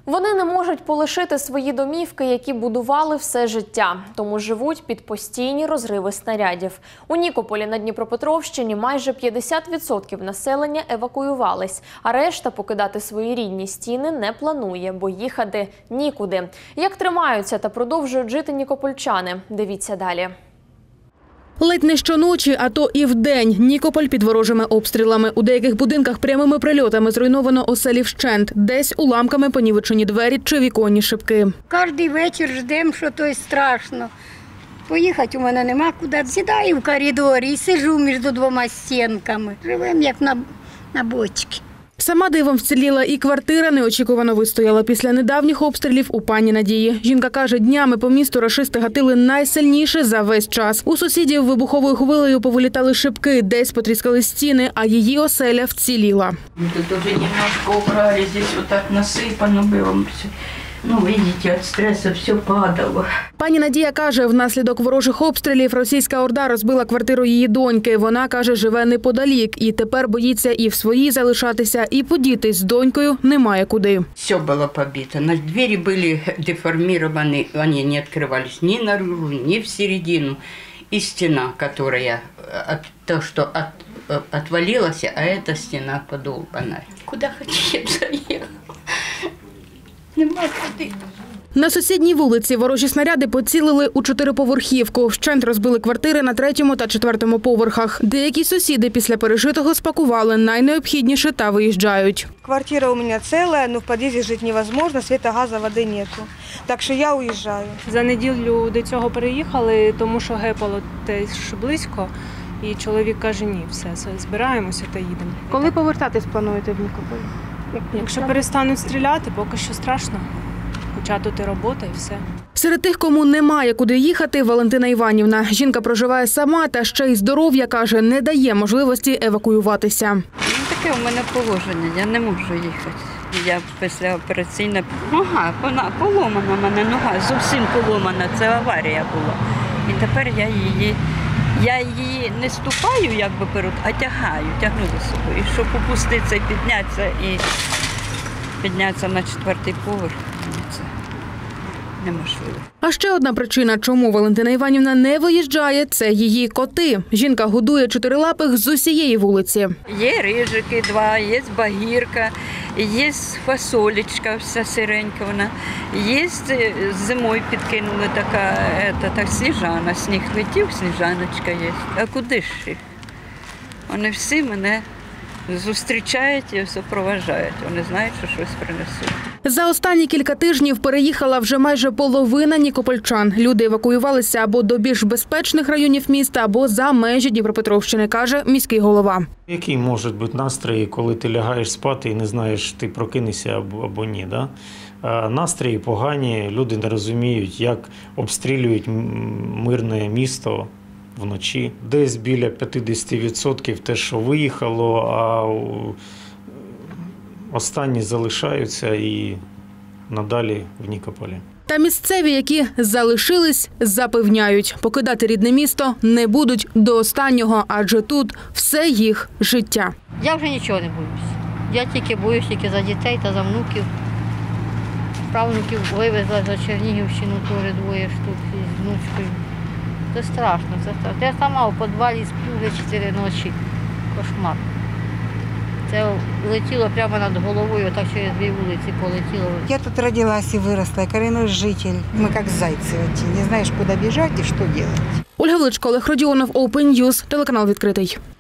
Вони не можуть полишити свої домівки, які будували все життя, тому живуть під постійні розриви снарядів. У Нікополі на Дніпропетровщині майже 50% населення евакуювались, а решта покидати свої рідні стіни не планує, бо їхати нікуди. Як тримаються та продовжують жити нікопольчани? Дивіться далі. Ледь не щоночі, а то і вдень. Нікополь під ворожими обстрілами. У деяких будинках прямими прильотами зруйновано оселі вщент. Десь уламками понівечені двері чи віконні шибки. Кожен вечір ждемо, що то страшно. Поїхати у мене нема куди. Сідаю в коридорі і сиджу між двома стінками. Живемо як на бочці. Сама дивом вціліла і квартира неочікувано вистояла після недавніх обстрілів у пані Надії. Жінка каже, днями по місту рашисти гатили найсильніше за весь час. У сусідів вибуховою хвилею повилітали шибки, десь потріскали стіни, а її оселя вціліла. Тут уже немножко убрали, здесь вот так насыпано было все. Ну, видите, від стресу все падало. Пані Надія каже, внаслідок ворожих обстрілів російська орда розбила квартиру її доньки. Вона, каже, живе неподалік і тепер боїться і в своїй залишатися, і подітись з донькою немає куди. Все було побито. На двері були деформовані, вони не відкривалися ні наружу, ні в середину. І стіна, яка то, що отвалилася, а ця стіна подолбана. Куди хотів, заїхав. Нема куди. На сусідній вулиці ворожі снаряди поцілили у 4-поверхівку. Вщент розбили квартири на 3-му та 4-му поверхах. Деякі сусіди після пережитого спакували найнеобхідніше та виїжджають. Квартира у мене ціла, але в під'їзді жити невозможно, світу, газу, води нету. Так що я уїжджаю. За неділю до цього переїхали, тому що гепало теж близько. І чоловік каже, ні, все, збираємося та їдемо. Коли повертатись плануєте в Нікополь? Якщо перестануть стріляти, поки що страшно. Хоча тут і робота, і все. Серед тих, кому немає куди їхати, Валентина Іванівна. Жінка проживає сама та ще й здоров'я, каже, не дає можливості евакуюватися. Таке у мене положення, я не можу їхати. Я післяопераційна нога, поломана в мене нога, зовсім поломана, це аварія була. І тепер я її не ступаю, якби перед, а тягну за собою. І щоб опуститися і піднятися на 4-й поверх, це неможливо. А ще одна причина, чому Валентина Іванівна не виїжджає – це її коти. Жінка годує 4-лапих з усієї вулиці. Є рижики 2, є багірка, є фасолечка вся сиренька вона, є зимою підкинули така сніжана, сніг летів, сніжаночка є. А куди ж їх? Вони всі мене зустрічають і супроводжують. Вони знають, що щось принесуть. За останні кілька тижнів переїхала вже майже половина нікопольчан. Люди евакуювалися або до більш безпечних районів міста, або за межі Дніпропетровщини, каже міський голова. Який може бути настрій, коли ти лягаєш спати і не знаєш, ти прокинешся або ні, да? Настрої погані, люди не розуміють, як обстрілюють мирне місто вночі. Десь біля 50% те, що виїхало, а останні залишаються і надалі в Нікополі. Та місцеві, які залишились, запевняють, покидати рідне місто не будуть до останнього, адже тут все їх життя. Я вже нічого не боюсь. Я тільки боюсь за дітей та за внуків. Правнуків вивезла за Чернігівщину, теж 2 штук із внучкою. Це страшно, це страшно. Я сама у підвалі сплю вже 4 ночі. Кошмар. Це летіло прямо над головою, так через 2 вулиці полетіло. Я тут родилась и выросла, коренной житель. Мы как зайцы, не знаешь, куда бежать и что делать. Ольга Величко, Олег Родіонов, Open News, телеканал «Відкритий».